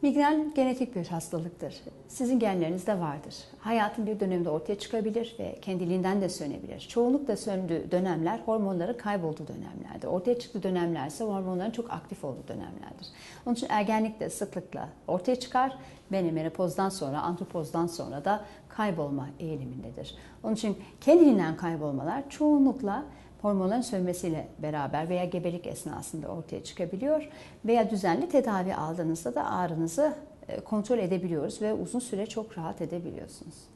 Migren genetik bir hastalıktır. Sizin genlerinizde vardır. Hayatın bir döneminde ortaya çıkabilir ve kendiliğinden de sönebilir. Çoğunlukla söndüğü dönemler hormonların kaybolduğu dönemlerdir. Ortaya çıktığı dönemler ise hormonların çok aktif olduğu dönemlerdir. Onun için ergenlikte sıklıkla ortaya çıkar ve menopozdan sonra, andropozdan sonra da kaybolma eğilimindedir. Onun için kendiliğinden kaybolmalar çoğunlukla hormonların sönmesiyle beraber veya gebelik esnasında ortaya çıkabiliyor veya düzenli tedavi aldığınızda da ağrınızı kontrol edebiliyoruz ve uzun süre çok rahat edebiliyorsunuz.